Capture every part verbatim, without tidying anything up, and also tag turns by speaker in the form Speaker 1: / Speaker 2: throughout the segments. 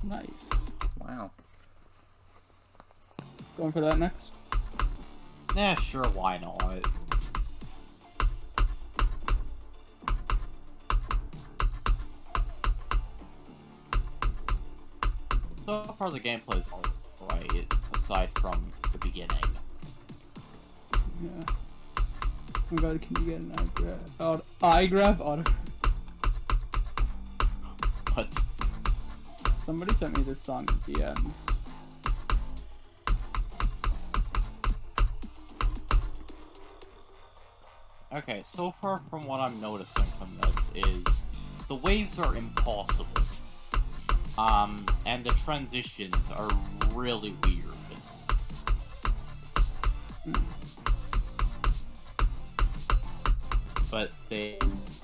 Speaker 1: Nice.
Speaker 2: Wow.
Speaker 1: Going for that next?
Speaker 3: Yeah, sure, why not? So far, the gameplay is alright, aside from the beginning.
Speaker 1: Yeah. Oh my god, can you get an eye grab? Auto eye grab? Auto
Speaker 3: What?
Speaker 1: Somebody sent me this song in D Ms.
Speaker 3: Okay, so far from what I'm noticing from this is the waves are impossible. Um, and the transitions are really weird.
Speaker 1: Mm.
Speaker 3: But they...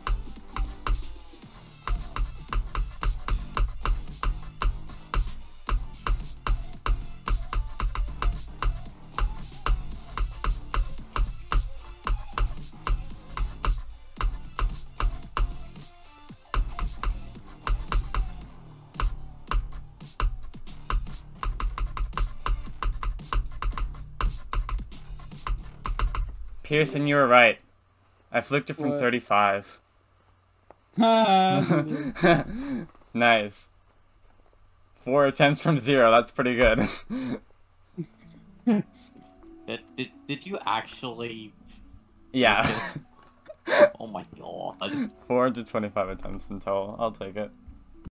Speaker 2: Pearson, you were right. I flicked it from
Speaker 1: What?
Speaker 2: thirty-five. Nice. Four attempts from zero. That's pretty good.
Speaker 3: Did, did, did you actually...
Speaker 2: Yeah.
Speaker 3: Oh my god.
Speaker 2: four hundred twenty-five attempts in total. I'll take it.